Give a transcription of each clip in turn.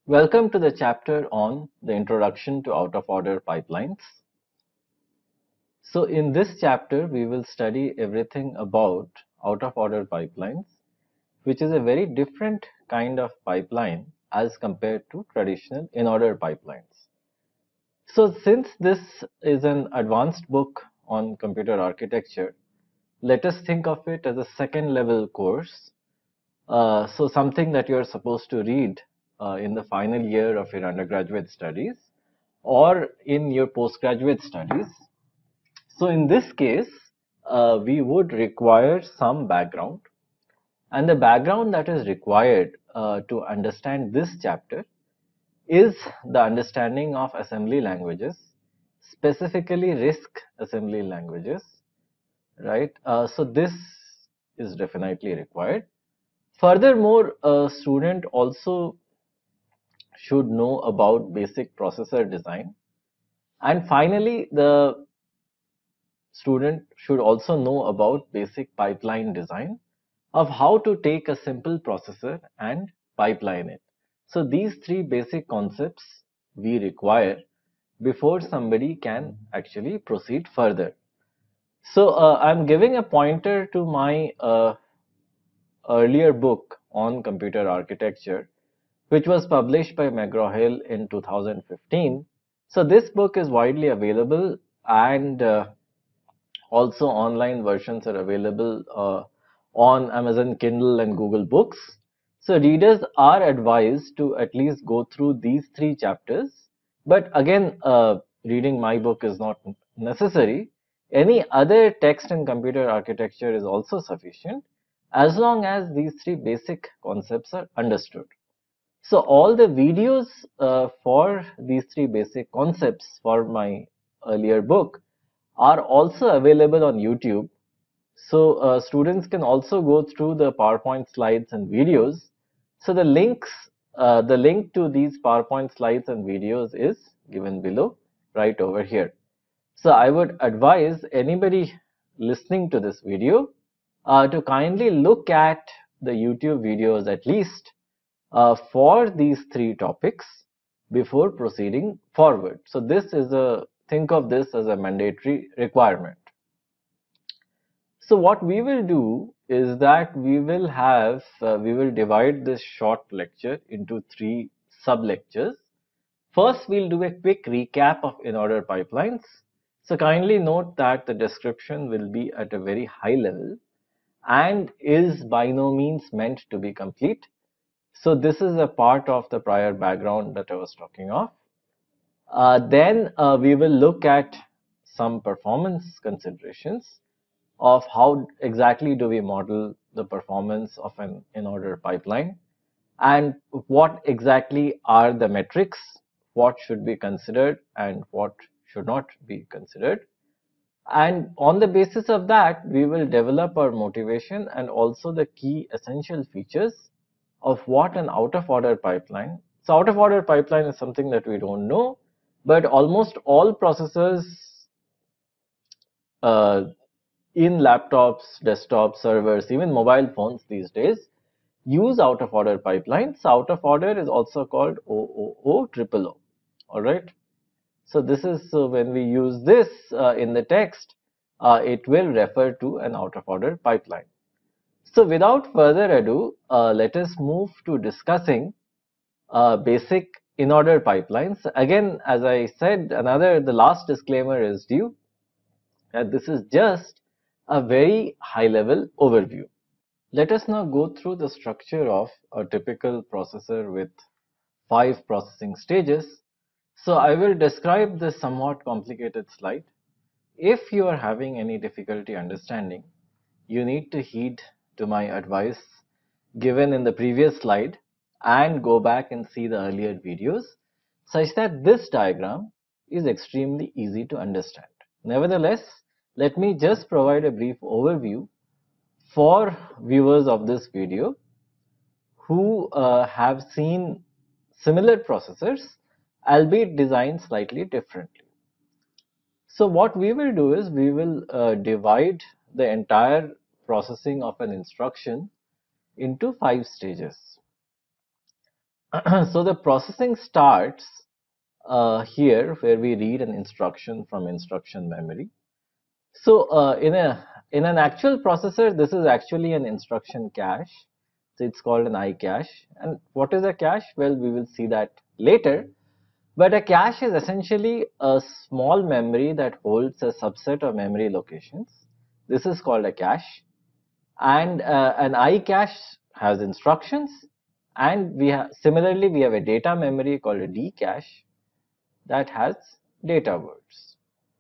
Welcome to the chapter on the introduction to out-of-order pipelines. So in this chapter, we will study everything about out-of-order pipelines, which is a very different kind of pipeline as compared to traditional in-order pipelines. So since this is an advanced book on computer architecture, let us think of it as a second level course. So something that you're supposed to read in the final year of your undergraduate studies or in your postgraduate studies. So in this case, we would require some background, and the background that is required to understand this chapter is the understanding of assembly languages, specifically RISC assembly languages, right? So this is definitely required. Furthermore, a student also should know about basic processor design. And finally, the student should also know about basic pipeline design of how to take a simple processor and pipeline it. So these three basic concepts we require before somebody can actually proceed further. So I'm giving a pointer to my earlier book on computer architecture, which was published by McGraw-Hill in 2015. So this book is widely available, and also online versions are available on Amazon Kindle and Google Books. So readers are advised to at least go through these three chapters. But again, reading my book is not necessary. Any other text in computer architecture is also sufficient as long as these three basic concepts are understood. So all the videos for these three basic concepts for my earlier book are also available on YouTube. So students can also go through the PowerPoint slides and videos. So the link to these PowerPoint slides and videos is given below, right over here. So I would advise anybody listening to this video to kindly look at the YouTube videos at least for these three topics before proceeding forward. So this is think of this as a mandatory requirement. So what we will do is that we will divide this short lecture into three sub lectures. First, we'll do a quick recap of in-order pipelines. So kindly note that the description will be at a very high level and is by no means meant to be complete. So this is a part of the prior background that I was talking of. Then we will look at some performance considerations of how exactly do we model the performance of an in-order pipeline, and what exactly are the metrics, what should be considered and what should not be considered. And on the basis of that, we will develop our motivation and also the key essential features of what an out-of-order pipeline. So out-of-order pipeline is something that we don't know, but almost all processors uh, in laptops, desktops, servers, even mobile phones these days use out-of-order pipelines. Out-of-order is also called OOO. All right. So this is when we use this in the text, it will refer to an out-of-order pipeline. So without further ado, let us move to discussing basic in-order pipelines. Again, as I said, the last disclaimer is due, that this is just a very high-level overview. Let us now go through the structure of a typical processor with 5 processing stages. So I will describe this somewhat complicated slide. If you are having any difficulty understanding, you need to heed to my advice given in the previous slide and go back and see the earlier videos, such that this diagram is extremely easy to understand. Nevertheless, let me just provide a brief overview for viewers of this video who have seen similar processors, albeit designed slightly differently. So what we will do is we will divide the entire processing of an instruction into 5 stages. So the processing starts here where we read an instruction from instruction memory. So in an actual processor, this is actually an instruction cache. So it's called an I cache. And what is a cache? Well, we will see that later. But a cache is essentially a small memory that holds a subset of memory locations. This is called a cache. And an I cache has instructions. And similarly, we have a data memory called a D cache that has data words.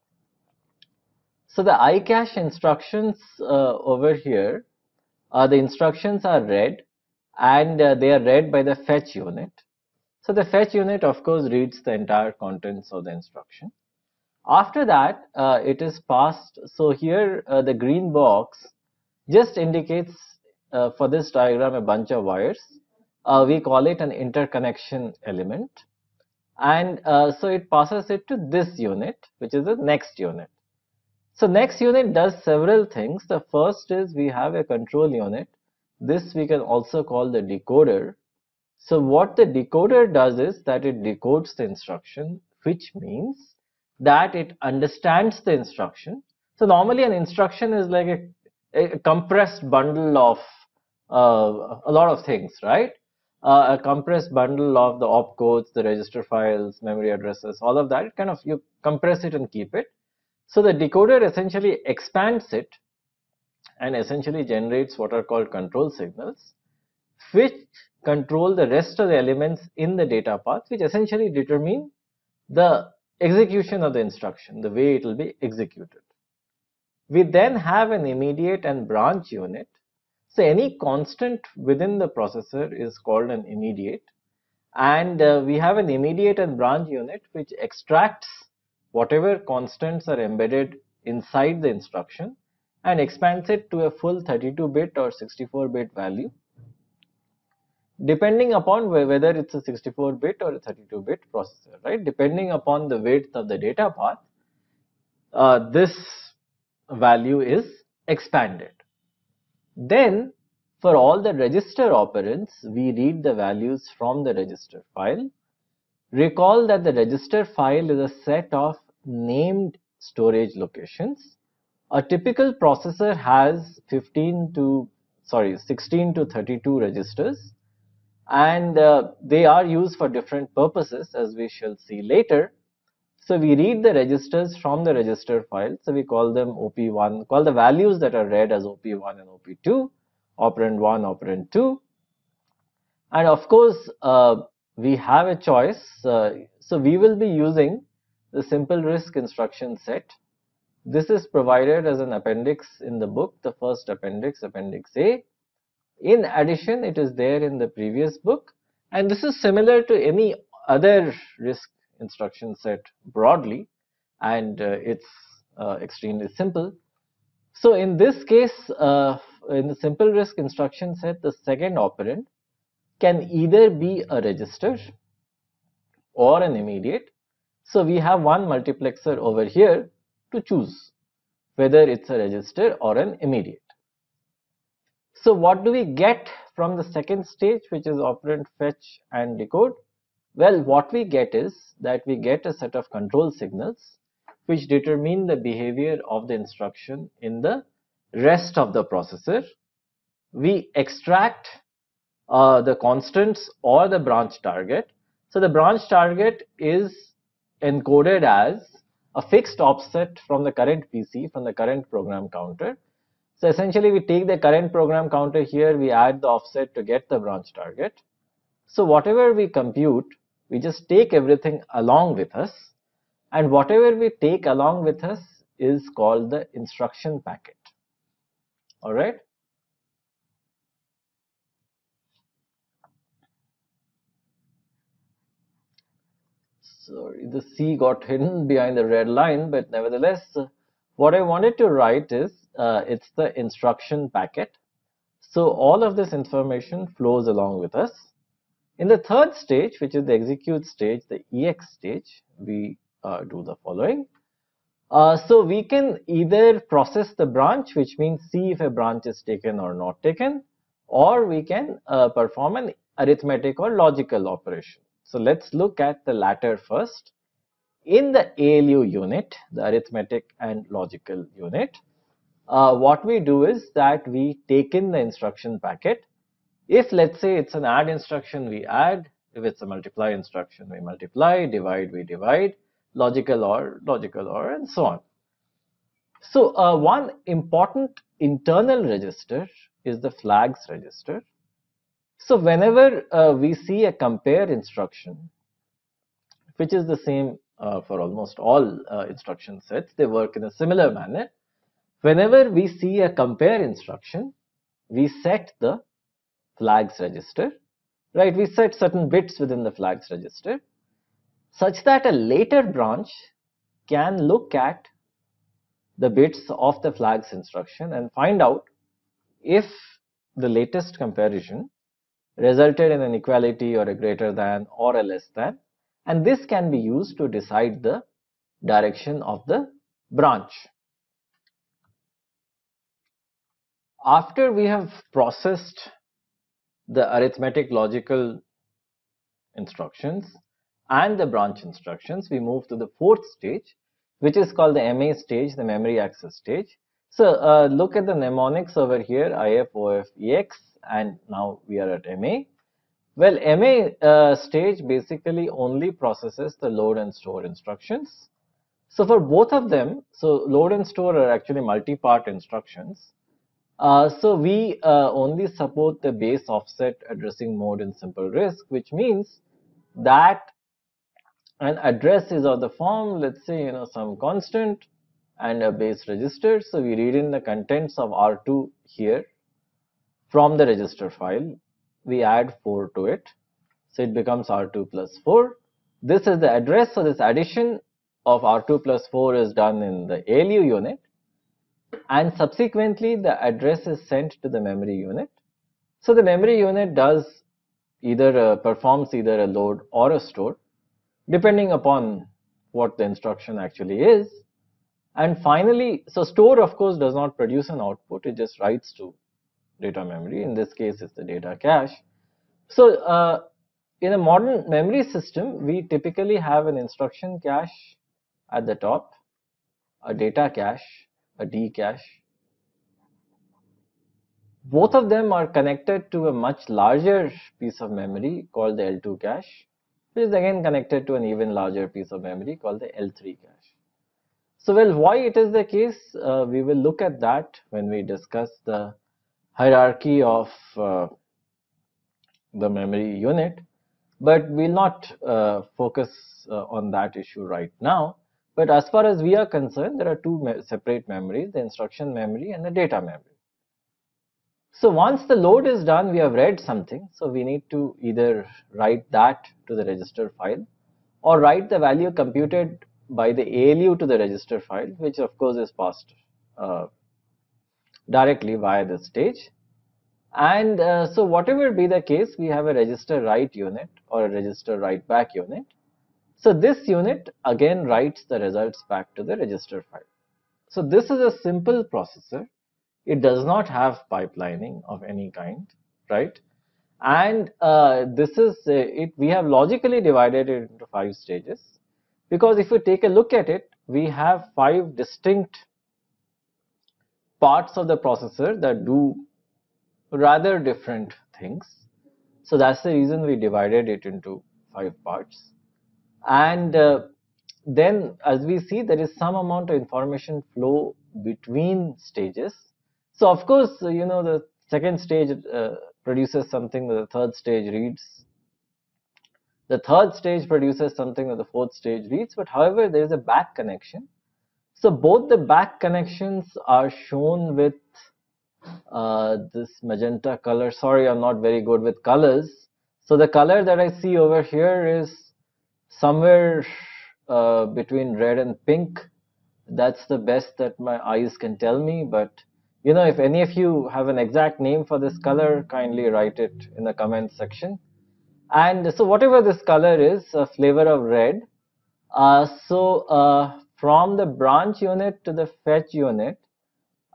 So the I cache instructions over here, the instructions are read, and they are read by the fetch unit. So the fetch unit, of course, reads the entire contents of the instruction. After that, it is passed. So here, the green box just indicates for this diagram a bunch of wires. We call it an interconnection element. And so it passes it to this unit, which is the next unit. So next unit does several things. The first is we have a control unit. This we can also call the decoder. So what the decoder does is that it decodes the instruction, which means that it understands the instruction. So normally an instruction is like a compressed bundle of a lot of things, right? A compressed bundle of the opcodes, the register files, memory addresses, all of that. Kind of you compress it and keep it. So the decoder essentially expands it and essentially generates what are called control signals, which control the rest of the elements in the data path, which essentially determine the execution of the instruction, the way it will be executed. We then have an immediate and branch unit. So any constant within the processor is called an immediate, and we have an immediate and branch unit which extracts whatever constants are embedded inside the instruction and expands it to a full 32-bit or 64-bit value, depending upon whether it's a 64-bit or a 32-bit processor, right? Depending upon the width of the data path, this value is expanded. Then, for all the register operands, we read the values from the register file. Recall that the register file is a set of named storage locations. A typical processor has 16 to 32 registers, and they are used for different purposes, as we shall see later. So we read the registers from the register file. So we call them OP1, call the values that are read as OP1 and OP2, operand 1, operand 2. And of course, we have a choice. So we will be using the simple RISC instruction set. This is provided as an appendix in the book, the first appendix, Appendix A. In addition, it is there in the previous book, and this is similar to any other RISC instruction set broadly, and it's extremely simple. So in this case, in the simple RISC instruction set, the second operand can either be a register or an immediate. So we have one multiplexer over here to choose whether it's a register or an immediate. So what do we get from the second stage, which is operand fetch and decode? Well, what we get is that we get a set of control signals which determine the behavior of the instruction in the rest of the processor. We extract the constants or the branch target. So the branch target is encoded as a fixed offset from the current PC, from the current program counter. So essentially we take the current program counter here, we add the offset to get the branch target. So whatever we compute, we just take everything along with us, and whatever we take along with us is called the instruction packet. All right. Sorry, the C got hidden behind the red line, but nevertheless, what I wanted to write is it's the instruction packet. So all of this information flows along with us. In the third stage, which is the execute stage, the EX stage, we do the following. So we can either process the branch, which means see if a branch is taken or not taken, or we can perform an arithmetic or logical operation. So let's look at the latter first. In the ALU unit, the arithmetic and logical unit, what we do is that we take in the instruction packet. If let's say it's an add instruction, we add. If it's a multiply instruction, we multiply, divide, we divide, logical or, and so on. So one important internal register is the flags register. So whenever we see a compare instruction, which is the same for almost all instruction sets, they work in a similar manner. Whenever we see a compare instruction, we set the flags register, right? We set certain bits within the flags register such that a later branch can look at the bits of the flags instruction and find out if the latest comparison resulted in an equality or a greater than or a less than, and this can be used to decide the direction of the branch. After we have processed the arithmetic logical instructions and the branch instructions, we move to the fourth stage, which is called the MA stage, the memory access stage. So look at the mnemonics over here, IF, OF, EX, and now we are at MA. Well, MA stage basically only processes the load and store instructions. So for both of them, so load and store are actually multi-part instructions. So we only support the base offset addressing mode in simple RISC, which means that an address is of the form, let's say, some constant and a base register. So we read in the contents of R2 here from the register file. We add 4 to it. So it becomes R2 plus 4. This is the address. So this addition of R2 plus 4 is done in the ALU unit. And subsequently, the address is sent to the memory unit. So the memory unit does either performs either a load or a store, depending upon what the instruction actually is. And finally, so store of course does not produce an output, it just writes to data memory. In this case, it's the data cache. So in a modern memory system, we typically have an instruction cache at the top, a data cache, a D cache. Both of them are connected to a much larger piece of memory called the L2 cache, which is again connected to an even larger piece of memory called the L3 cache. So, well, why it is the case, we will look at that when we discuss the hierarchy of the memory unit, but we'll not focus on that issue right now. But as far as we are concerned, there are two separate memories, the instruction memory and the data memory. So once the load is done, we have read something, so we need to either write that to the register file or write the value computed by the ALU to the register file, which of course is passed directly via this stage. And so whatever be the case, we have a register write unit or a register write back unit. So this unit again writes the results back to the register file. So this is a simple processor. It does not have pipelining of any kind, right? And this is it. We have logically divided it into 5 stages, because if you take a look at it, we have 5 distinct parts of the processor that do rather different things. So that's the reason we divided it into 5 parts. And then as we see, there is some amount of information flow between stages. So of course, the second stage produces something that the third stage reads. The third stage produces something that the fourth stage reads, but however, there is a back connection. So both the back connections are shown with this magenta color. Sorry, I'm not very good with colors. So the color that I see over here is somewhere between red and pink. That's the best that my eyes can tell me, but if any of you have an exact name for this color, kindly write it in the comment section. And so whatever this color is, a flavor of red. From the branch unit to the fetch unit,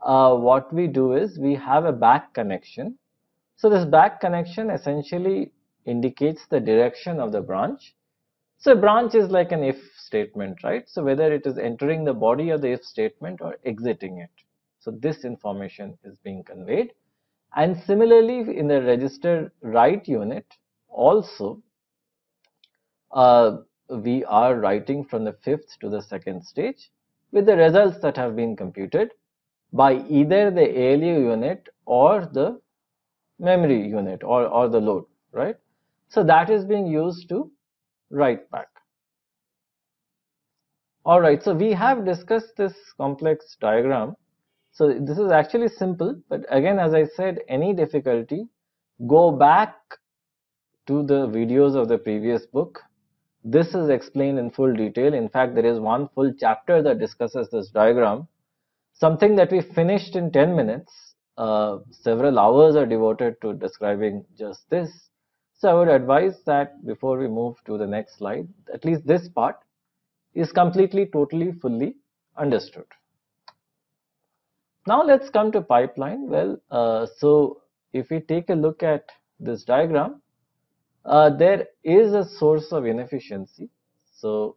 what we do is we have a back connection. So this back connection essentially indicates the direction of the branch. So a branch is like an if statement, right? So whether it is entering the body of the if statement or exiting it. So this information is being conveyed. And similarly in the register write unit also, we are writing from the fifth to the second stage with the results that have been computed by either the ALU unit or the memory unit or the load, right? So that is being used to write back. All right, so we have discussed this complex diagram. So this is actually simple, but again, as I said, any difficulty, go back to the videos of the previous book. This is explained in full detail. In fact, there is one full chapter that discusses this diagram, something that we finished in 10 minutes. Several hours are devoted to describing just this. So I would advise that before we move to the next slide, at least this part is completely, totally, fully understood. Now let's come to pipeline. Well, so if we take a look at this diagram, there is a source of inefficiency. So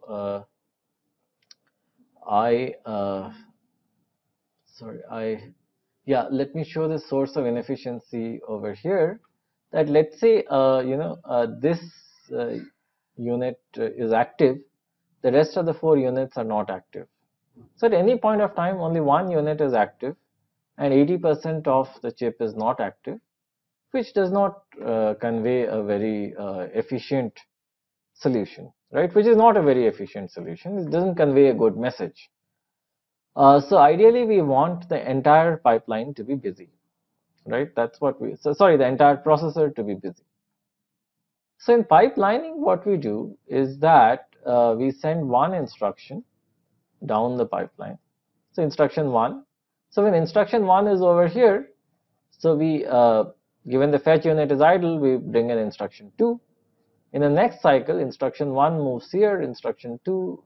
let me show the source of inefficiency over here. That let's say this unit is active, the rest of the 4 units are not active. So at any point of time, only one unit is active and 80% of the chip is not active, which does not convey a very efficient solution, right? Which is not a very efficient solution. It doesn't convey a good message. So ideally, we want the entire pipeline to be busy, right? That's what the entire processor to be busy. So in pipelining, what we do is that we send one instruction down the pipeline. So instruction 1. So when instruction 1 is over here, so we given the fetch unit is idle, we bring in instruction 2. In the next cycle, instruction 1 moves here, instruction 2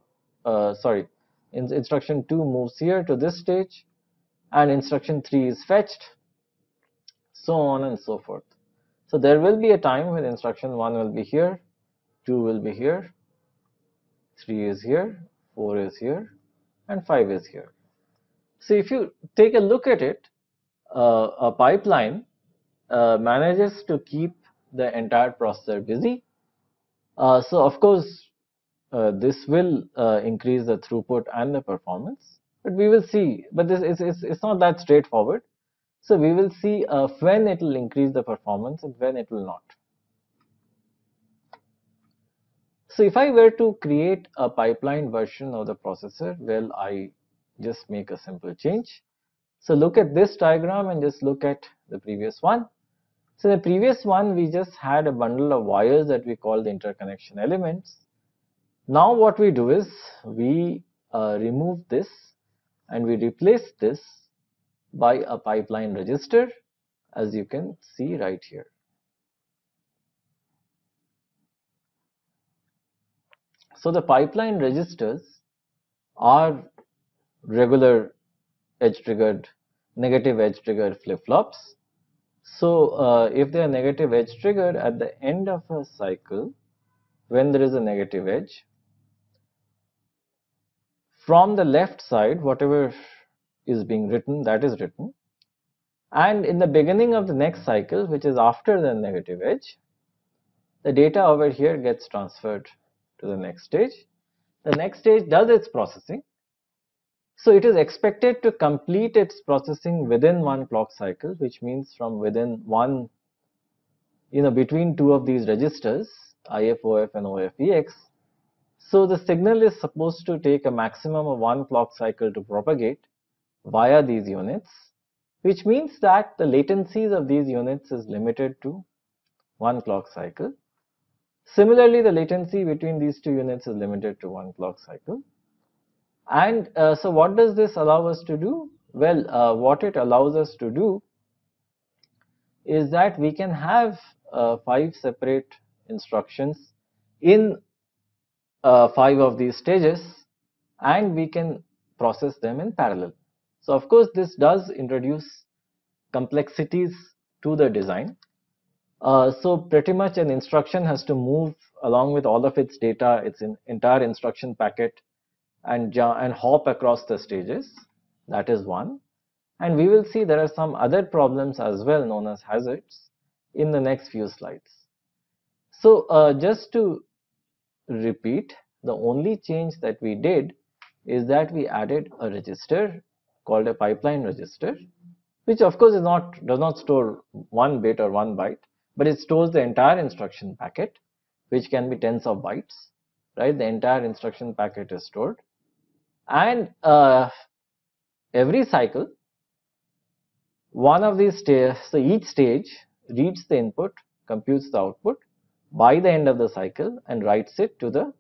moves here to this stage, and instruction 3 is fetched, so on and so forth. So there will be a time when instruction 1 will be here, 2 will be here, 3 is here, 4 is here, and 5 is here. So if you take a look at it, a pipeline manages to keep the entire processor busy. So of course, this will increase the throughput and the performance, but we will see. But this it's not that straightforward. So we will see when it will increase the performance and when it will not. So if I were to create a pipeline version of the processor, well, I just make a simple change. So look at this diagram and just look at the previous one. So the previous one, we just had a bundle of wires that we call the interconnection elements. Now what we do is we remove this and we replace this by a pipeline register, as you can see right here. So the pipeline registers are regular edge-triggered, negative edge-triggered flip-flops. So if they are negative edge-triggered, at the end of a cycle, when there is a negative edge, from the left side, whatever is being written, that is written. And in the beginning of the next cycle, which is after the negative edge, the data over here gets transferred to the next stage. The next stage does its processing. So it is expected to complete its processing within one clock cycle, which means from within one, between two of these registers, IFOF and OFEX. So the signal is supposed to take a maximum of one clock cycle to propagate via these units, which means that the latencies of these units is limited to one clock cycle. Similarly, the latency between these two units is limited to one clock cycle. And so what does this allow us to do? Well, what it allows us to do is that we can have 5 separate instructions in 5 of these stages, and we can process them in parallel. So of course, this does introduce complexities to the design. So pretty much an instruction has to move along with all of its data, its entire instruction packet, and hop across the stages. That is one. And we will see there are some other problems as well known as hazards in the next few slides. So just to repeat, the only change that we did is that we added a register called a pipeline register, which of course does not store 1 bit or 1 byte, but it stores the entire instruction packet, which can be tens of bytes, right? The entire instruction packet is stored, and every cycle, one of these stages, so each stage reads the input, computes the output by the end of the cycle, and writes it to the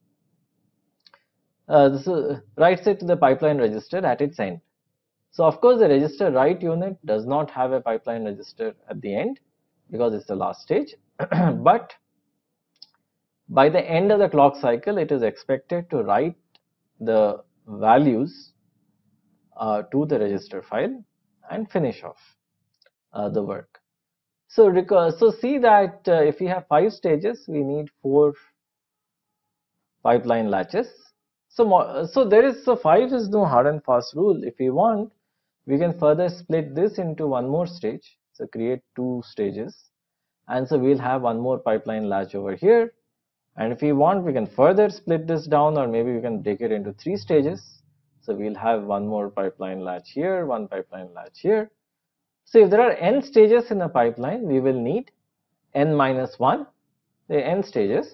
pipeline register at its end. So of course the register write unit does not have a pipeline register at the end because it's the last stage, but by the end of the clock cycle it is expected to write the values to the register file and finish off the work. So see that if we have 5 stages, we need 4 pipeline latches. So there is, so 5 is no hard and fast rule. If we want, we can further split this into one more stage. So create 2 stages, and so we'll have one more pipeline latch over here. And if we want, we can further split this down, or maybe we can break it into 3 stages. So we'll have one more pipeline latch here, one pipeline latch here. So if there are n stages in a pipeline, we will need n minus 1, the n stages,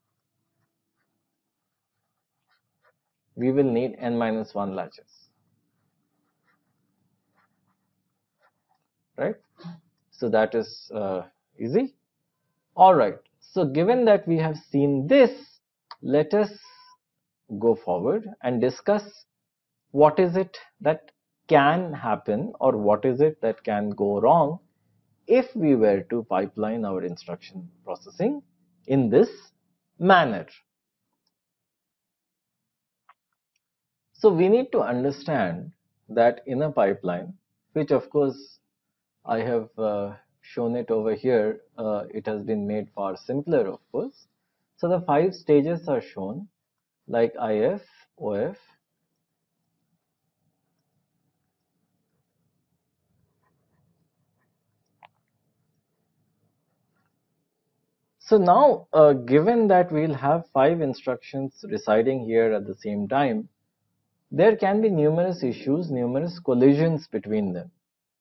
we will need n minus 1 latches, right? So that is easy. All right. So given that we have seen this, let us go forward and discuss what is it that can happen, or what is it that can go wrong if we were to pipeline our instruction processing in this manner. So we need to understand that in a pipeline, which of course I have shown it over here, it has been made far simpler, of course. So the 5 stages are shown like IF, OF, so now given that we'll have 5 instructions residing here at the same time, there can be numerous issues, numerous collisions between them.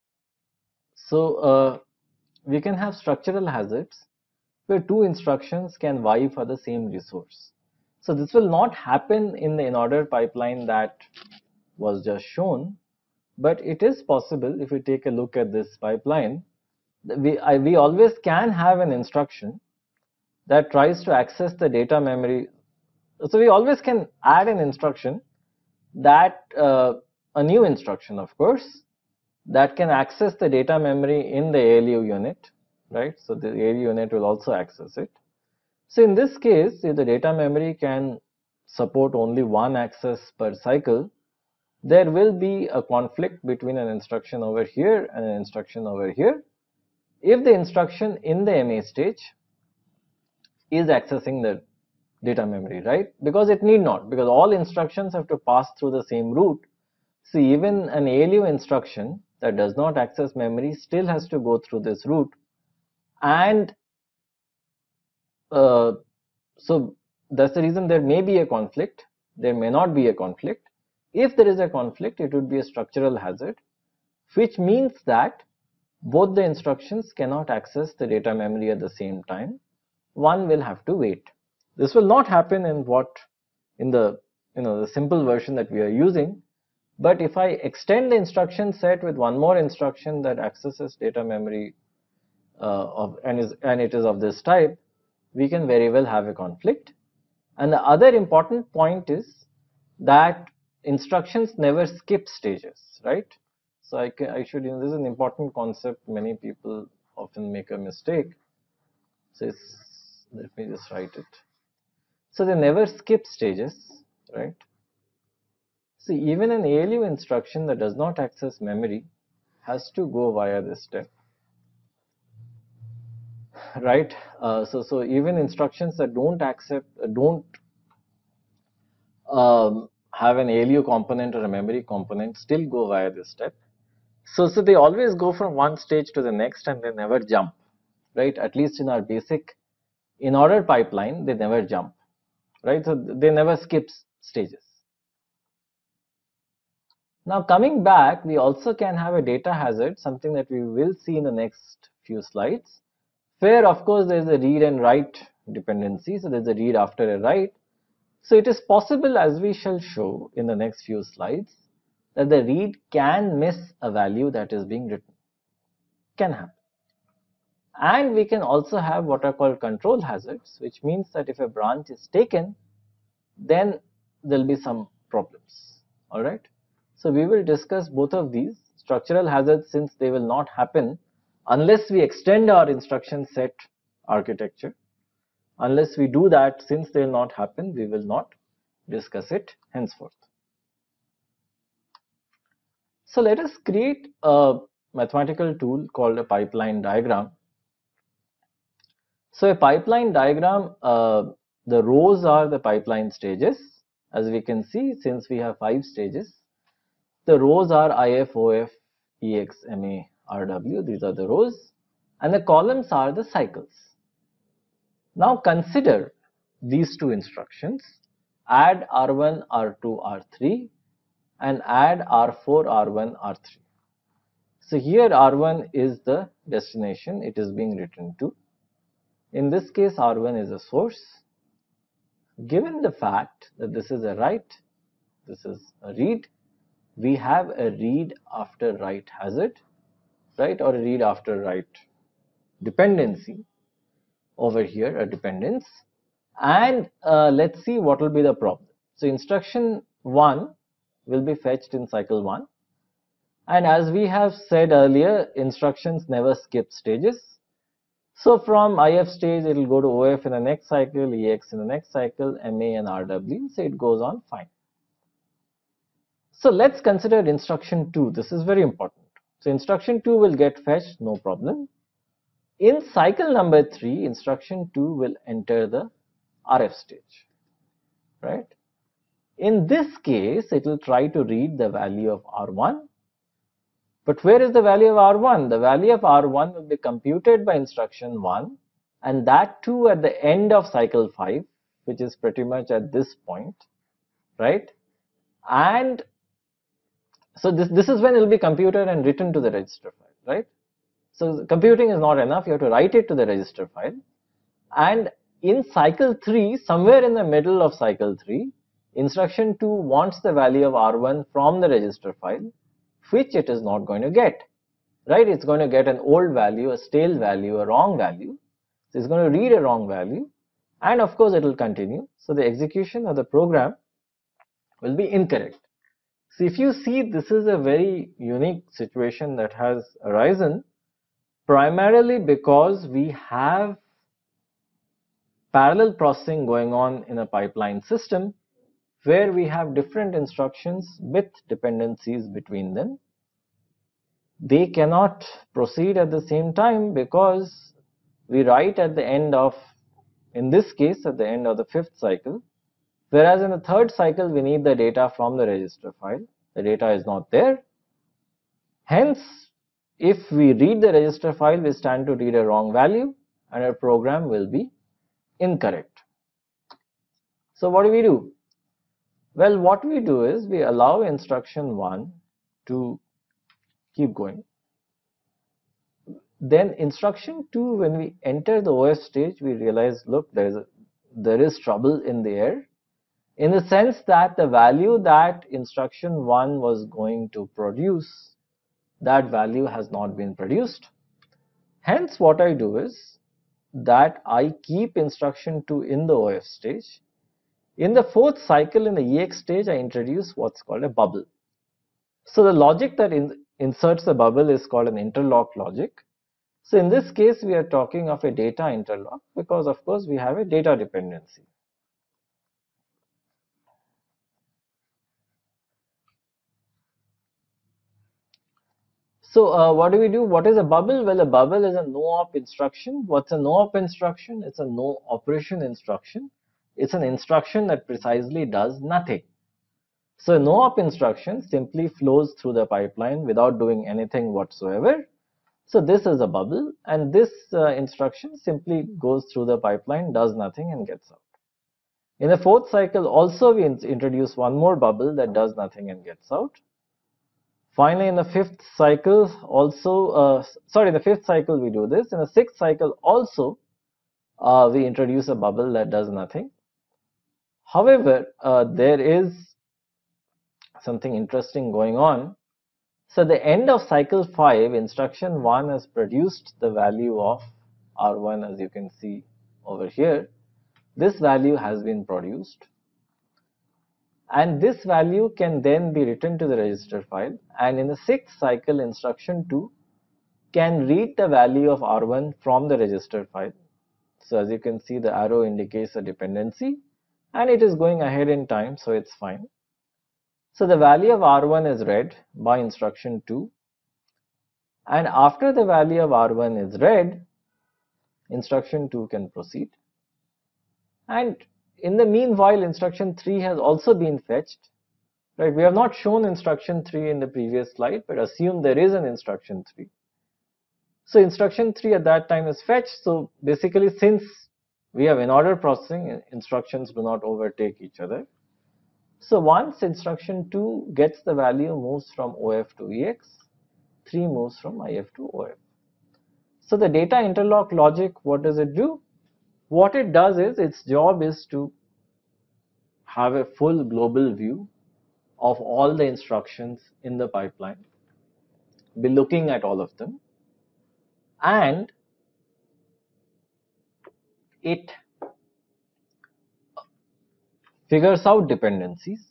So we can have structural hazards where 2 instructions can vie for the same resource. So this will not happen in the in-order pipeline that was just shown, but it is possible. If we take a look at this pipeline, we always can have an instruction that tries to access the data memory. So we always can add an instruction that a new instruction, of course, that can access the data memory in the ALU unit, right? So the ALU unit will also access it. So in this case, if the data memory can support only one access per cycle, there will be a conflict between an instruction over here and an instruction over here if the instruction in the MA stage is accessing the data memory, right? Because it need not, because all instructions have to pass through the same route. So even an ALU instruction that does not access memory still has to go through this route, and so that's the reason there may be a conflict, there may not be a conflict. If there is a conflict, it would be a structural hazard, which means that both the instructions cannot access the data memory at the same time. One will have to wait. This will not happen in the the simple version that we are using. But if I extend the instruction set with one more instruction that accesses data memory and it is of this type, we can very well have a conflict. And the other important point is that instructions never skip stages, right? So I should, this is an important concept. Many people often make a mistake. So let me just write it. So they never skip stages, right? See, even an ALU instruction that does not access memory has to go via this step. right? So even instructions that don't have an ALU component or a memory component still go via this step. So they always go from one stage to the next and they never jump, right? At least in our basic in order pipeline, they never jump, right? So they never skip stages. Now coming back, we also can have a data hazard, something that we will see in the next few slides, where of course there is a read and write dependency. So there's a read after a write. So it is possible, as we shall show in the next few slides, that the read can miss a value that is being written. Can happen. And we can also have what are called control hazards, which means that if a branch is taken, then there'll be some problems. All right. So we will discuss both of these structural hazards, since they will not happen unless we extend our instruction set architecture. Unless we do that, since they will not happen, we will not discuss it henceforth. So let us create a mathematical tool called a pipeline diagram. So a pipeline diagram, the rows are the pipeline stages. As we can see, since we have 5 stages, the rows are IF, OF, EX, MA, RW. These are the rows, and the columns are the cycles. Now consider these two instructions: add R1, R2, R3, and add R4, R1, R3. So here R1 is the destination it is being written to. In this case, R1 is a source. Given the fact that this is a write, this is a read, we have a read after write hazard, right, or a read after write dependency over here, a dependence. And let's see what will be the problem. So instruction 1 will be fetched in cycle 1. And as we have said earlier, instructions never skip stages. So from IF stage, it will go to OF in the next cycle, EX in the next cycle, MA and RW. So it goes on fine. So let's consider instruction 2. This is very important. So instruction 2 will get fetched, no problem. In cycle number 3, instruction 2 will enter the RF stage, right? In this case, it will try to read the value of R1. But where is the value of R1? The value of R1 will be computed by instruction 1, and that too at the end of cycle 5, which is pretty much at this point, right? And so this is when it will be computed and written to the register file, right? So computing is not enough, you have to write it to the register file. And in cycle 3, somewhere in the middle of cycle 3, instruction 2 wants the value of R1 from the register file, which it is not going to get, right? It's going to get an old value, a stale value, a wrong value. So it's going to read a wrong value, and of course it will continue. So the execution of the program will be incorrect. So if you see, this is a very unique situation that has arisen, primarily because we have parallel processing going on in a pipeline system where we have different instructions with dependencies between them. They cannot proceed at the same time because we write at the end of, in this case, at the end of the 5th cycle, whereas in the 3rd cycle we need the data from the register file. The data is not there. Hence, if we read the register file, we stand to read a wrong value and our program will be incorrect. So what do? Well, what we do is we allow instruction 1 to keep going. Then instruction 2, when we enter the OF stage, we realize, look, there is trouble in the air, in the sense that the value that instruction 1 was going to produce, that value has not been produced. Hence, what I do is that I keep instruction 2 in the OF stage. In the 4th cycle, in the EX stage, I introduce what's called a bubble. So the logic that inserts the bubble is called an interlock logic. So in this case, we are talking of a data interlock because, of course, we have a data dependency. So what do we do? What is a bubble? Well, a bubble is a no-op instruction. What's a no-op instruction? It's a no operation instruction. It's an instruction that precisely does nothing. So a no-op instruction simply flows through the pipeline without doing anything whatsoever. So this is a bubble, and this instruction simply goes through the pipeline, does nothing, and gets out. In the fourth cycle also we introduce one more bubble that does nothing and gets out. Finally, in the fifth cycle also, in the fifth cycle we do this. In the sixth cycle also, we introduce a bubble that does nothing. However, there is something interesting going on. So, the end of cycle 5, instruction 1 has produced the value of R1, as you can see over here. This value has been produced, and this value can then be written to the register file, and in the sixth cycle, instruction 2 can read the value of R1 from the register file. So as you can see, the arrow indicates a dependency, and it is going ahead in time, so it's fine. So the value of R1 is read by instruction 2, and after the value of R1 is read, instruction 2 can proceed. And in the meanwhile, instruction 3 has also been fetched. Right? We have not shown instruction 3 in the previous slide, but assume there is an instruction 3. So instruction 3 at that time is fetched. So basically, since we have in-order processing, instructions do not overtake each other. So once instruction 2 gets the value, moves from OF to EX, 3 moves from IF to OF. So the data interlock logic, what does it do? What it does is, its job is to have a full global view of all the instructions in the pipeline, be looking at all of them, and it figures out dependencies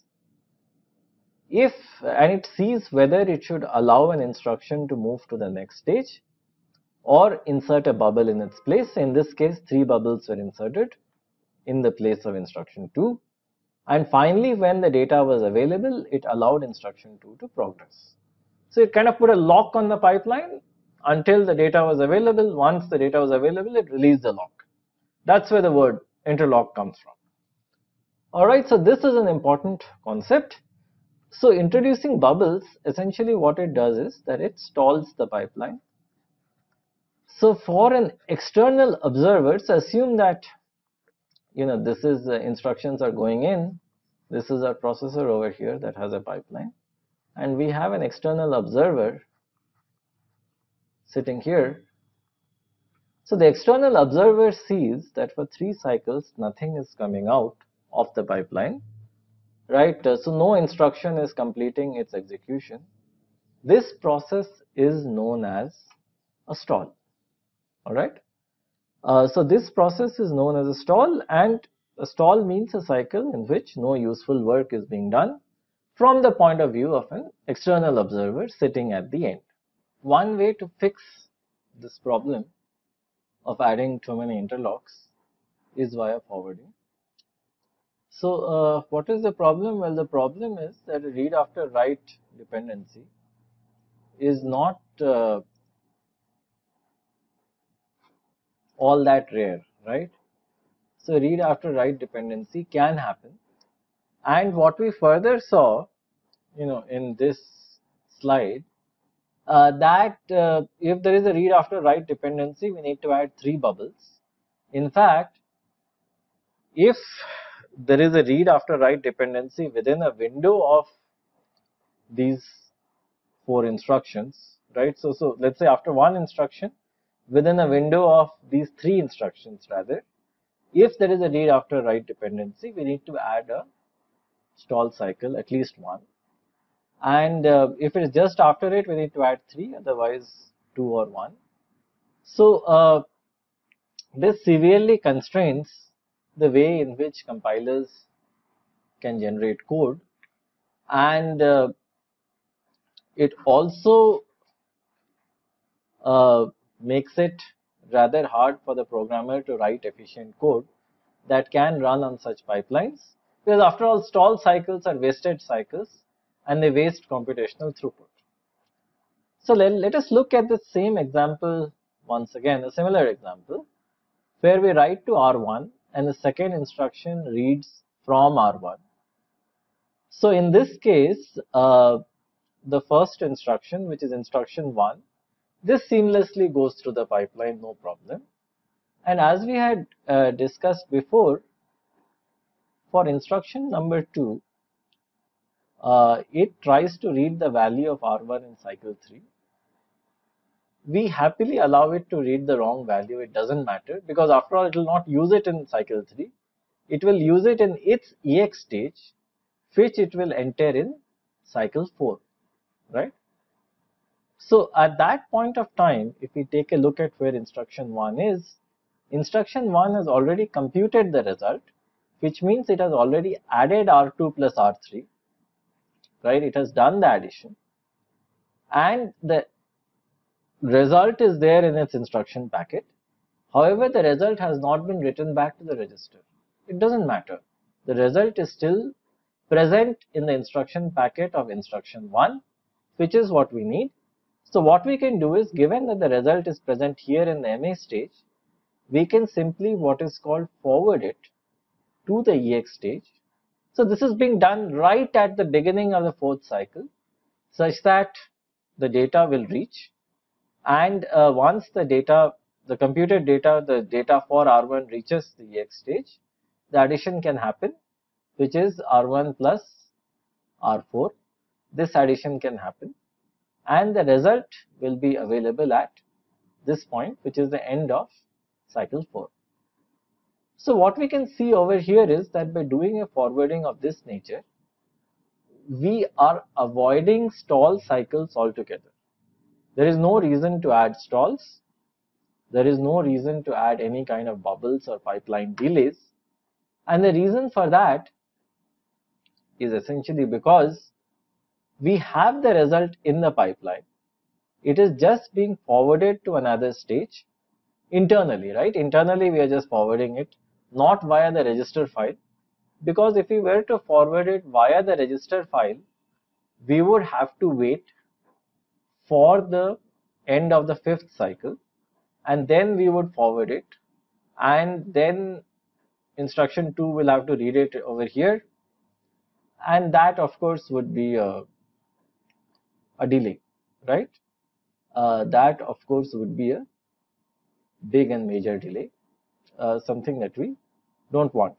and it sees whether it should allow an instruction to move to the next stage or insert a bubble in its place. In this case, 3 bubbles were inserted in the place of instruction 2, and finally when the data was available, it allowed instruction 2 to progress. So it kind of put a lock on the pipeline until the data was available. Once the data was available, it released the lock. That's where the word interlock comes from. Alright, so this is an important concept. So introducing bubbles, essentially what it does is that it stalls the pipeline. So for an external observer, so assume that this is instructions are going in. This is our processor over here that has a pipeline, and we have an external observer sitting here. So the external observer sees that for 3 cycles nothing is coming out of the pipeline, right? So no instruction is completing its execution. This process is known as a stall. All right. So this process is known as a stall, and a stall means a cycle in which no useful work is being done from the point of view of an external observer sitting at the end. One way to fix this problem of adding too many interlocks is via forwarding. So what is the problem? Well, the problem is that a read after write dependency is not all that rare, right? So read after write dependency can happen, and what we further saw, in this slide, that if there is a read after write dependency, we need to add 3 bubbles. In fact, if there is a read after write dependency within a window of these 4 instructions, right? So let's say after one instruction, within a window of these 3 instructions rather, if there is a read after write dependency, we need to add a stall cycle, at least one. And if it is just after it, we need to add 3, otherwise 2 or 1. So this severely constrains the way in which compilers can generate code, and it also makes it rather hard for the programmer to write efficient code that can run on such pipelines, because after all, stall cycles are wasted cycles and they waste computational throughput. So let us look at the same example once again, a similar example, where we write to R1 and the second instruction reads from R1. So in this case, the first instruction, which is instruction 1, this seamlessly goes through the pipeline, no problem. And as we had discussed before, for instruction number 2, it tries to read the value of R1 in cycle 3. We happily allow it to read the wrong value. It doesn't matter, because after all, it will not use it in cycle 3. It will use it in its EX stage, which it will enter in cycle 4, right? So at that point of time, if we take a look at where instruction 1 is, instruction 1 has already computed the result, which means it has already added R2 plus R3, right? It has done the addition, and the result is there in its instruction packet. However, the result has not been written back to the register. It doesn't matter. The result is still present in the instruction packet of instruction 1, which is what we need. So what we can do is, given that the result is present here in the MA stage, we can simply what is called forward it to the EX stage. So this is being done right at the beginning of the 4th cycle, such that the data will reach, and once the data, the computed data, the data for R1 reaches the EX stage, the addition can happen, which is R1 plus R4. This addition can happen, and the result will be available at this point, which is the end of cycle 4. So what we can see over here is that by doing a forwarding of this nature, we are avoiding stall cycles altogether. There is no reason to add stalls. There is no reason to add any kind of bubbles or pipeline delays. And the reason for that is essentially because we have the result in the pipeline. It is just being forwarded to another stage internally, right? Internally, we are just forwarding it, not via the register file. Because if we were to forward it via the register file, we would have to wait for the end of the 5th cycle, and then we would forward it, and then instruction 2 will have to read it over here, and that of course would be a delay, right? That of course would be a big and major delay, something that we don't want.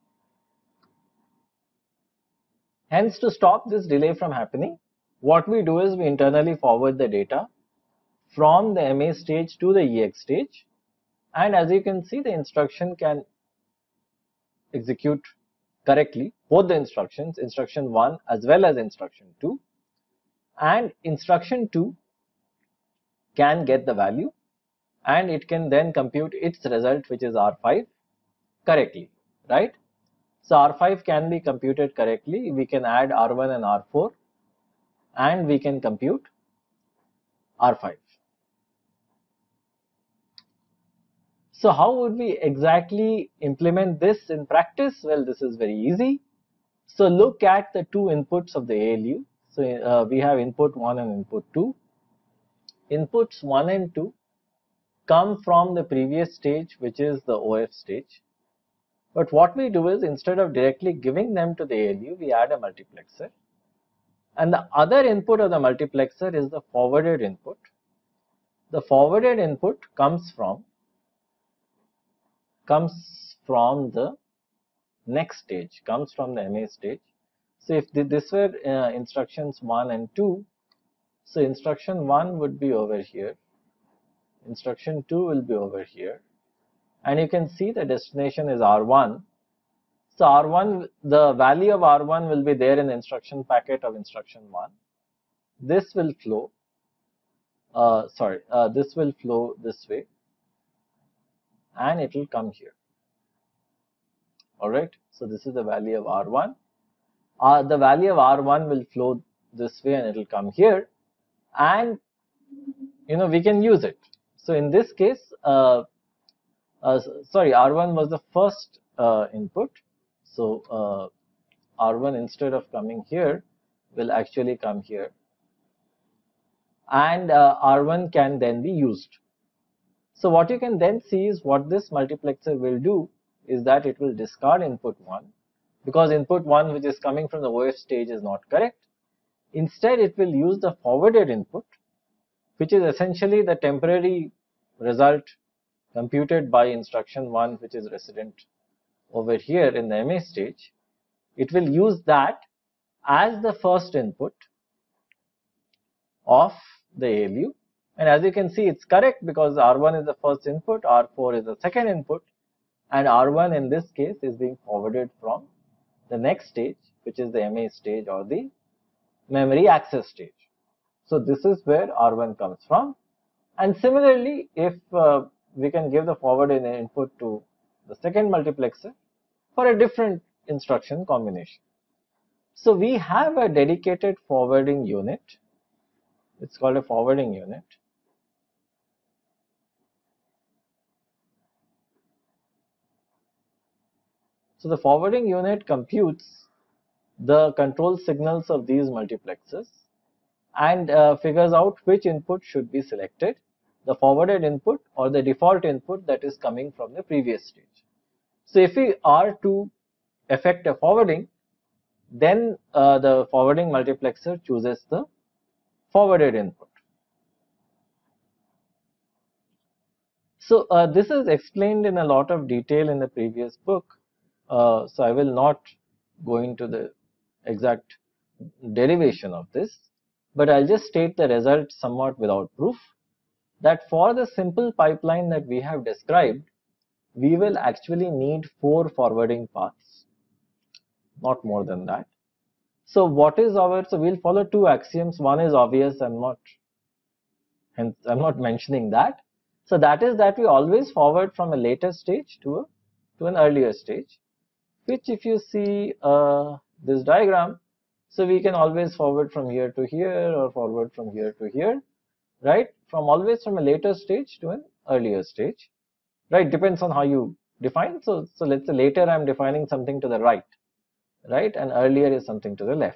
Hence, to stop this delay from happening, what we do is we internally forward the data from the MA stage to the EX stage, and as you can see, the instruction can execute correctly, both the instructions, instruction 1 as well as instruction 2, and instruction 2 can get the value, and it can then compute its result, which is R5, correctly, right? So R5 can be computed correctly. We can add R1 and R4, and we can compute R5. So how would we exactly implement this in practice? Well, this is very easy. So look at the two inputs of the ALU. So we have input 1 and input 2. Inputs 1 and 2 come from the previous stage, which is the OF stage. But what we do is, instead of directly giving them to the ALU, we add a multiplexer. And the other input of the multiplexer is the forwarded input. The forwarded input comes from the next stage, comes from the MA stage. So if this were instructions 1 and 2, so instruction 1 would be over here, instruction 2 will be over here, and you can see the destination is R1. So R1, the value of R1 will be there in the instruction packet of instruction 1. This will flow, this will flow this way, and it will come here. Alright, so this is the value of R1. The value of R1 will flow this way, and it will come here, and we can use it. So in this case, R1 was the first input. So R1, instead of coming here, will actually come here. and R1 can then be used. So what you can then see is what this multiplexer will do is that it will discard input 1, because input 1 which is coming from the OF stage is not correct. Instead it will use the forwarded input, which is essentially the temporary result computed by instruction 1, which is resident over here in the MA stage. It will use that as the first input of the ALU, and as you can see it's correct because R1 is the first input, R4 is the second input, and R1 in this case is being forwarded from the next stage, which is the MA stage or the memory access stage. So this is where R1 comes from. And similarly, if we can give the forwarded input to the second multiplexer for a different instruction combination. So we have a dedicated forwarding unit. It's called a forwarding unit. So the forwarding unit computes the control signals of these multiplexers and figures out which input should be selected, the forwarded input or the default input that is coming from the previous stage. So if we are to effect a forwarding, then the forwarding multiplexer chooses the forwarded input. So this is explained in a lot of detail in the previous book, so I will not go into the exact derivation of this, but I'll just state the result somewhat without proof, that for the simple pipeline that we have described, we will actually need 4 forwarding paths, not more than that. So what is our, so we'll follow 2 axioms. One is obvious, I'm not mentioning that. So that is that we always forward from a later stage to an earlier stage, which if you see this diagram, so we can always forward from here to here or forward from here to here, right? Always from a later stage to an earlier stage, right? Depends on how you define. So let's say later I'm defining something to the right, and earlier is something to the left.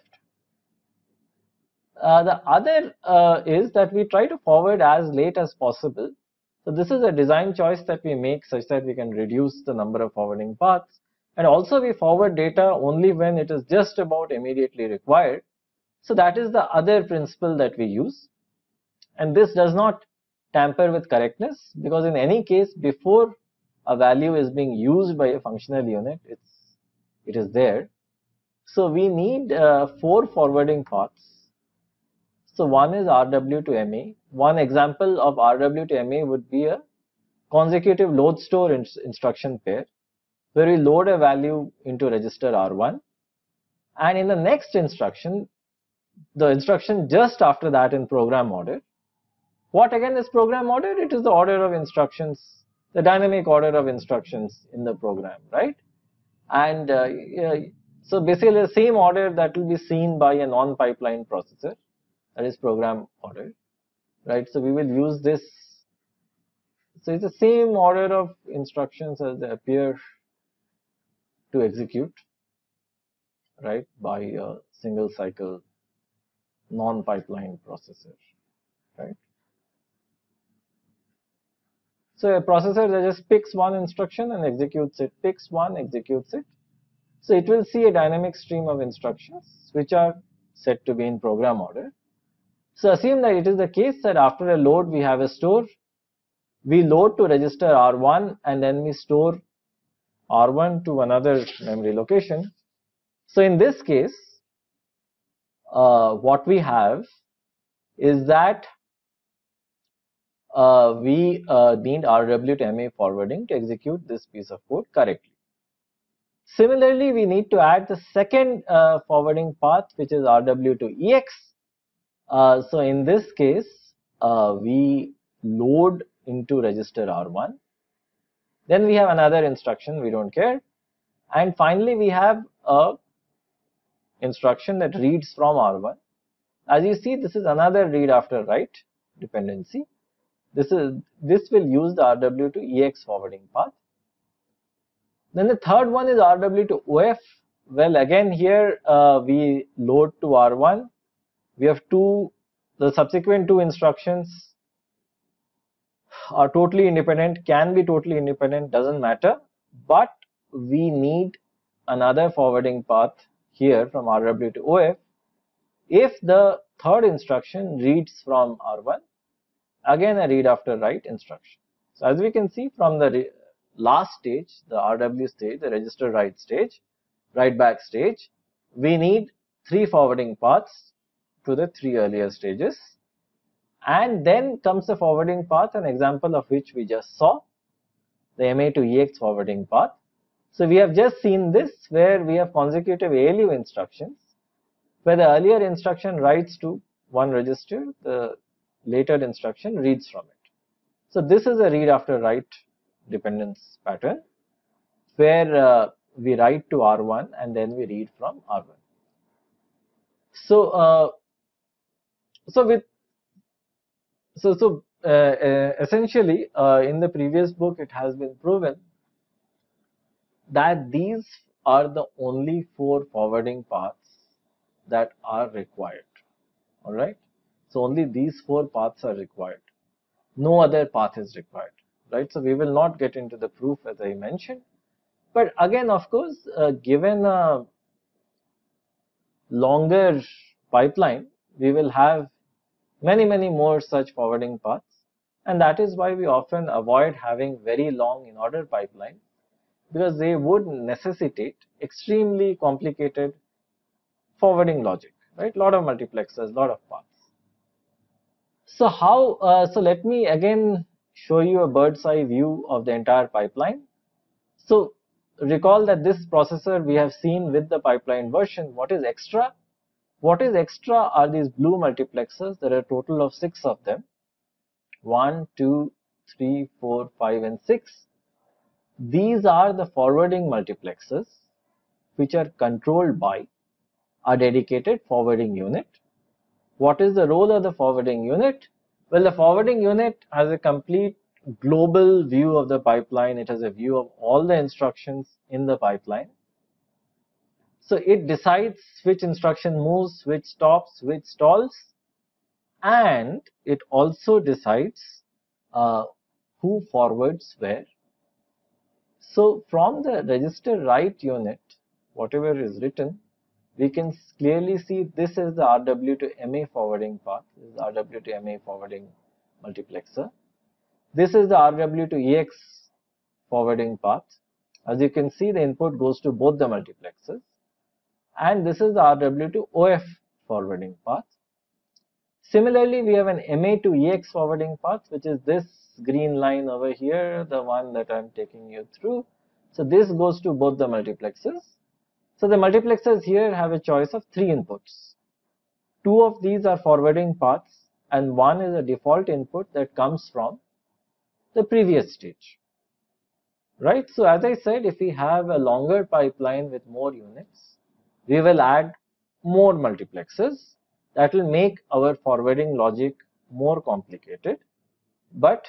The other is that we try to forward as late as possible. So this is a design choice that we make such that we can reduce the number of forwarding paths, and also we forward data only when it is just about immediately required. So that is the other principle that we use, and this does not tamper with correctness, because in any case before a value is being used by a functional unit, it is there. So we need 4 forwarding paths. So one is RW to MA. One example of RW to MA would be a consecutive load store instruction pair, where we load a value into register R1, and in the next instruction, the instruction just after that in program order. What again is program order? It is the order of instructions, the dynamic order of instructions in the program, right? And so basically the same order that will be seen by a non-pipeline processor, that is program order, right? So we will use this. So it's the same order of instructions as they appear to execute, right, by a single cycle non-pipeline processor, right? So a processor that just picks one instruction and executes it, picks one, executes it. So it will see a dynamic stream of instructions which are set to be in program order. So assume that it is the case that after a load we have a store, we load to register R1 and then we store R1 to another memory location. So in this case, what we have is that we need RW to MA forwarding to execute this piece of code correctly. Similarly, we need to add the second forwarding path, which is RW to EX. So in this case, we load into register R1. Then we have another instruction, we don't care. And finally, we have a instruction that reads from R1. As you see, this is another read after write dependency. This will use the RW to EX forwarding path. Then the third one is RW to OF. Well, again here we load to R1. We have 2 the subsequent two instructions are totally independent, can be totally independent, doesn't matter, but we need another forwarding path here from RW to OF if the third instruction reads from R1, again a read after write instruction. So as we can see from the last stage, the RW stage, the register write stage, write back stage, we need three forwarding paths to the three earlier stages. And then comes the forwarding path, an example of which we just saw, the MA to EX forwarding path. So we have just seen this where we have consecutive ALU instructions, where the earlier instruction writes to one register, the later instruction reads from it. So this is a read after write dependence pattern, where we write to R1 and then we read from R1. So essentially, in the previous book, it has been proven that these are the only four forwarding paths that are required. All right. So only these four paths are required. No other path is required. Right. So we will not get into the proof as I mentioned. But again, of course, given a longer pipeline, we will have many more such forwarding paths, and that is why we often avoid having very long in order pipelines, because they would necessitate extremely complicated forwarding logic, right? Lot of multiplexers, lot of paths. So so let me again show you a bird's eye view of the entire pipeline. So recall that this processor we have seen with the pipeline version. What is extra? What is extra are these blue multiplexers. There are a total of 6 of them. 1, 2, 3, 4, 5 and 6. These are the forwarding multiplexers which are controlled by a dedicated forwarding unit. What is the role of the forwarding unit? Well, the forwarding unit has a complete global view of the pipeline. It has a view of all the instructions in the pipeline. So it decides which instruction moves, which stops, which stalls, and it also decides who forwards where. So from the register write unit, whatever is written, we can clearly see this is the RW to MA forwarding path. This is RW to MA forwarding multiplexer. This is the RW to EX forwarding path. As you can see, the input goes to both the multiplexers. And this is the RW to OF forwarding path. Similarly, we have an MA to EX forwarding path, which is this green line over here, the one that I'm taking you through. So this goes to both the multiplexers. So the multiplexers here have a choice of 3 inputs. 2 of these are forwarding paths and 1 is a default input that comes from the previous stage. Right? So as I said, if we have a longer pipeline with more units, we will add more multiplexers. That will make our forwarding logic more complicated. But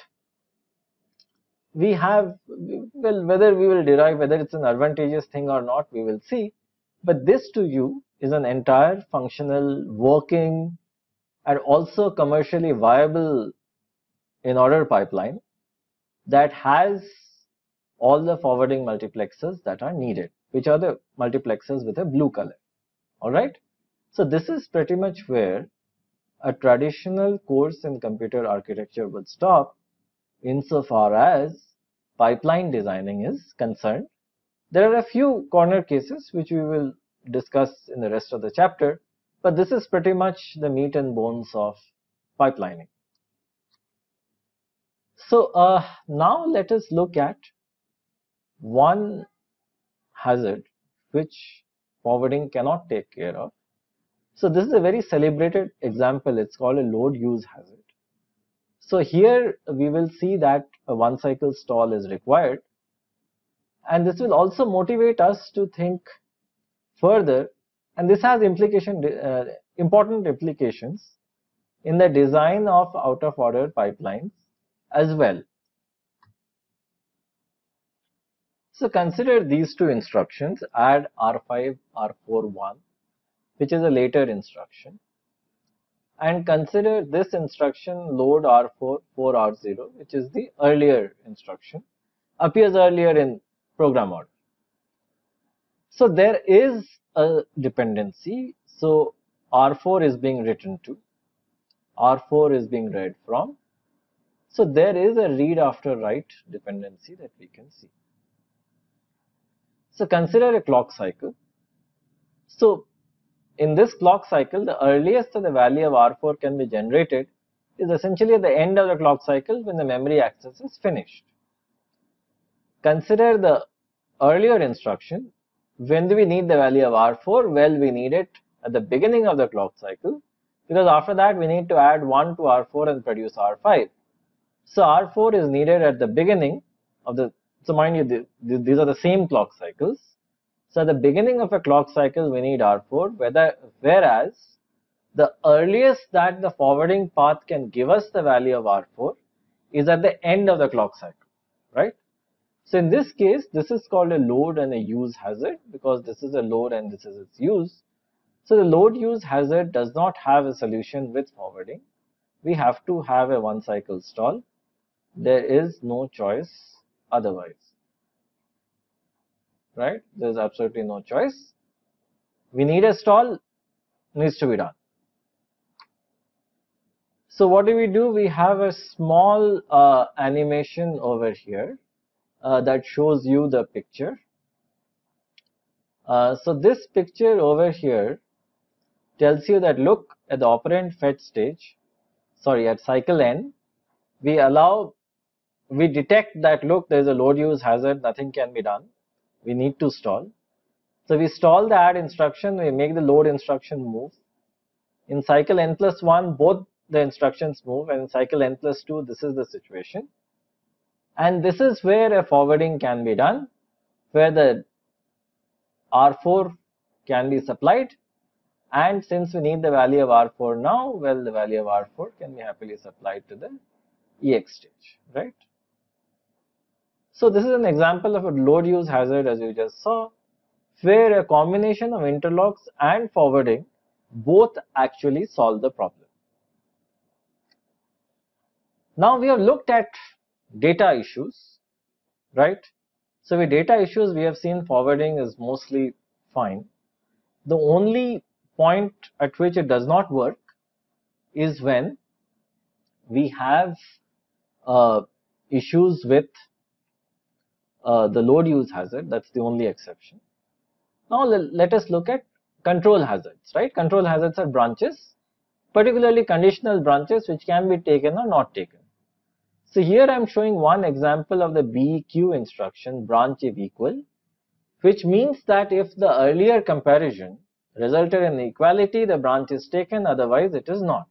we have, well, whether we will derive whether it's an advantageous thing or not, we will see. But this to you is an entire functional, working, and also commercially viable in order pipeline that has all the forwarding multiplexers that are needed, which are the multiplexers with a blue color. All right. So this is pretty much where a traditional course in computer architecture would stop insofar as pipeline designing is concerned. There are a few corner cases which we will discuss in the rest of the chapter, but this is pretty much the meat and bones of pipelining. So now let us look at one hazard which forwarding cannot take care of. So this is a very celebrated example. It's called a load use hazard. So here we will see that a 1 cycle stall is required, and this will also motivate us to think further, and this has important implications in the design of out of order pipelines as well. So consider these two instructions, add R5 R4 1, which is a later instruction, and consider this instruction load R4 4R0, which is the earlier instruction, appears earlier in program order. So there is a dependency. So R4 is being written to, R4 is being read from. So there is a read after write dependency that we can see. So consider a clock cycle. So in this clock cycle, the earliest that the value of R4 can be generated is essentially at the end of the clock cycle when the memory access is finished. Consider the earlier instruction. When do we need the value of R4? Well, we need it at the beginning of the clock cycle, because after that we need to add 1 to R4 and produce R5. So R4 is needed at the beginning of the, so mind you, these are the same clock cycles. So at the beginning of a clock cycle we need R4, whereas the earliest that the forwarding path can give us the value of R4 is at the end of the clock cycle, right? So in this case, this is called a load and a use hazard, because this is a load and this is its use. So the load use hazard does not have a solution with forwarding. We have to have a one cycle stall. There is no choice otherwise, right? There is absolutely no choice. We need a stall, needs to be done. So what do? We have a small animation over here that shows you the picture. So this picture over here tells you that look at the operand fetch stage, sorry, at cycle n, we detect that look, there is a load use hazard, nothing can be done, we need to stall. So we stall the add instruction, we make the load instruction move. In cycle n plus 1, both the instructions move, and in cycle n plus 2, this is the situation. And this is where a forwarding can be done, where the R4 can be supplied. And since we need the value of R4 now, well, the value of R4 can be happily supplied to the EX stage, right? So this is an example of a load use hazard, as you just saw, where a combination of interlocks and forwarding both actually solve the problem. Now we have looked at data issues, right? So with data issues, we have seen forwarding is mostly fine. The only point at which it does not work is when we have issues with the load use hazard. That's the only exception. Now let us look at control hazards, right? Control hazards are branches, particularly conditional branches, which can be taken or not taken. So here I am showing one example of the BEQ instruction, branch if equal, which means that if the earlier comparison resulted in equality, the branch is taken, otherwise it is not.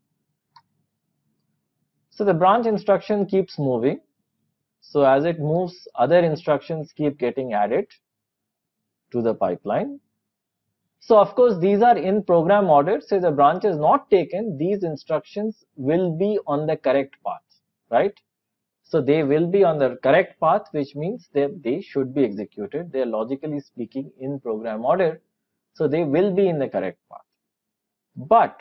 So the branch instruction keeps moving. So as it moves, other instructions keep getting added to the pipeline. So of course these are in program order. So if the branch is not taken, these instructions will be on the correct path, right? So they will be on the correct path, which means they should be executed. They are logically speaking in program order. So they will be in the correct path. But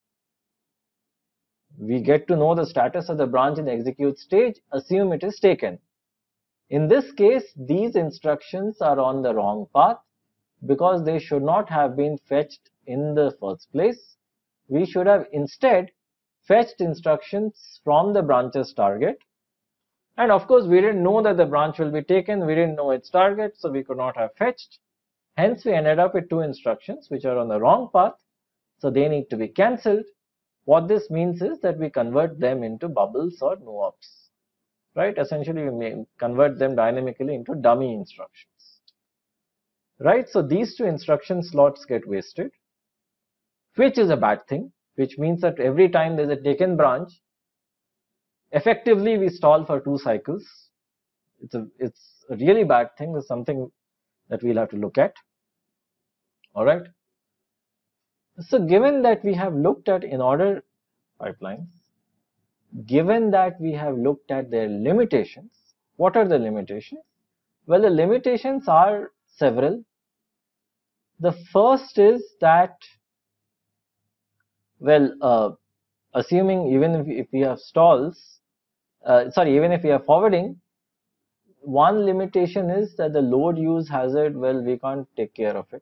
we get to know the status of the branch in the execute stage, assume it is taken. In this case, these instructions are on the wrong path because they should not have been fetched in the first place. We should have instead fetched instructions from the branch's target. And of course, we didn't know that the branch will be taken. We didn't know its target, so we could not have fetched. Hence, we ended up with two instructions which are on the wrong path. So they need to be cancelled. What this means is that we convert them into bubbles or no-ops, right? Essentially, we may convert them dynamically into dummy instructions, right? So these two instruction slots get wasted, which is a bad thing, which means that every time there's a taken branch, effectively we stall for 2 cycles. It's a really bad thing. It's something that we'll have to look at. All right. So given that we have looked at in order pipelines, given that we have looked at their limitations, what are the limitations? Well, the limitations are several. The first is that Well, assuming even if we have stalls, even if we are forwarding, one limitation is that the load use hazard, well, we can't take care of it.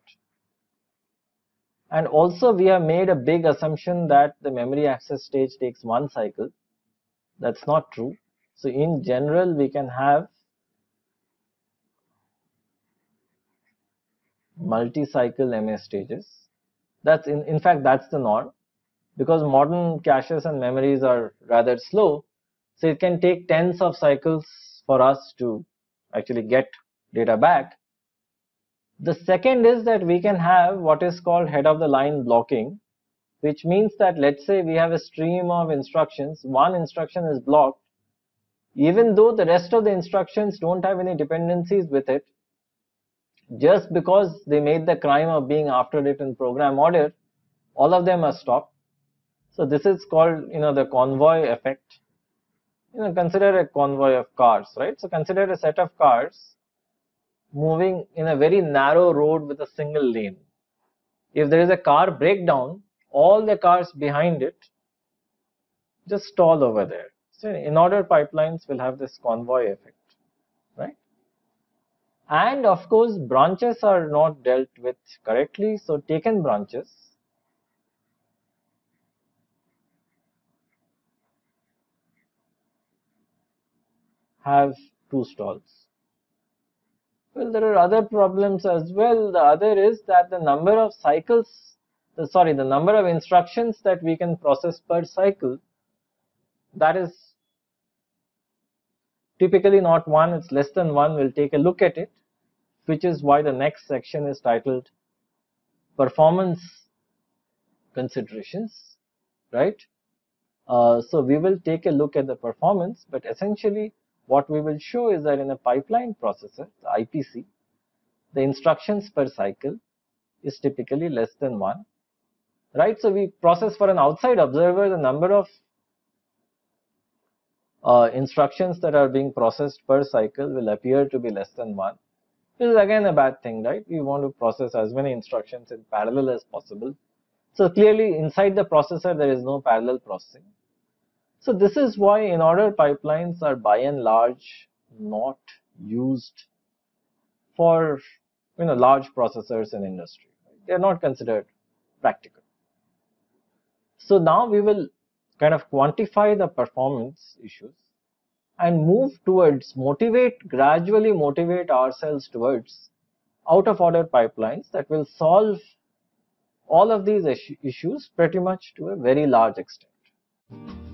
And also we have made a big assumption that the memory access stage takes one cycle. That's not true. So in general, we can have multi-cycle MA stages. That's in fact, that's the norm, because modern caches and memories are rather slow. So it can take tens of cycles for us to actually get data back. The second is that we can have what is called head of the line blocking, which means that let's say we have a stream of instructions, one instruction is blocked, even though the rest of the instructions don't have any dependencies with it, just because they made the crime of being after it in program order, all of them are stopped. So this is called, the convoy effect. Consider a convoy of cars, right? So consider a set of cars moving in a very narrow road with a single lane. If there is a car breakdown, all the cars behind it just stall over there. So in order pipelines will have this convoy effect, right? And of course, branches are not dealt with correctly. So taken branches have two stalls. Well, there are other problems as well. The other is that the number of cycles, the number of instructions that we can process per cycle, that is typically not one, it's less than one. We'll take a look at it, which is why the next section is titled Performance Considerations, right? So we will take a look at the performance, but essentially what we will show is that in a pipeline processor, the IPC, the instructions per cycle is typically less than one, right? So we process, for an outside observer, the number of instructions that are being processed per cycle will appear to be less than one. This is again a bad thing, right? We want to process as many instructions in parallel as possible. So clearly inside the processor there is no parallel processing. So this is why in order pipelines are by and large not used for large processors in industry. They are not considered practical. So now we will kind of quantify the performance issues and move towards gradually motivate ourselves towards out of order pipelines that will solve all of these issues pretty much to a very large extent.